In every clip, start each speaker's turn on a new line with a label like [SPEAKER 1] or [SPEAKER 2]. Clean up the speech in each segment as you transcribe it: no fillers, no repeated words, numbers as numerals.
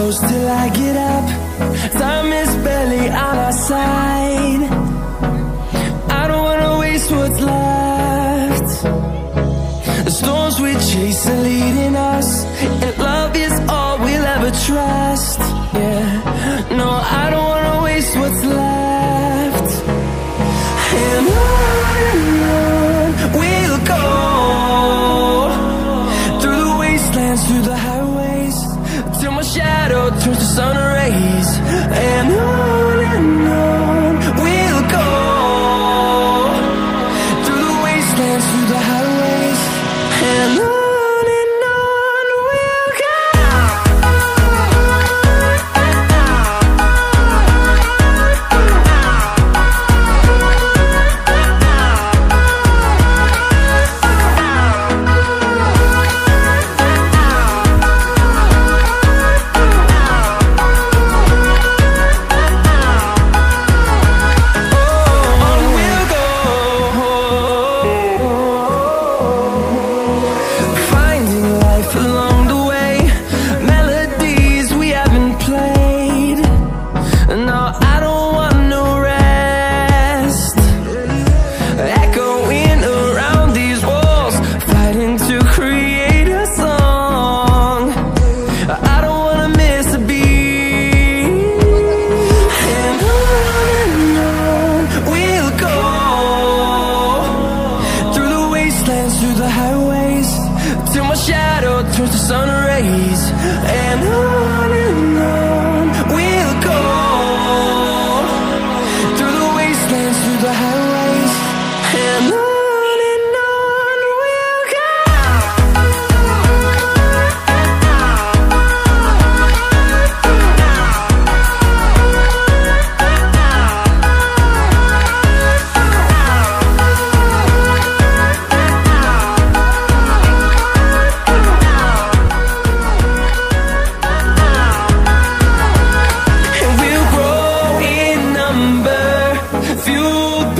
[SPEAKER 1] close till I get up. Time is barely on our side. I don't wanna waste what's left. The storms we chase are leading us, and love is all we'll ever trust. Yeah, no, I don't wanna waste what's left. And on we'll go, through the wastelands, through the highways, till my shadow turns to sun rays. And on we'll go, through the wastelands, through the highways, and on we'll go.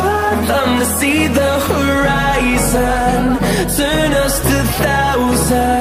[SPEAKER 1] See the horizon, turn us to thousands.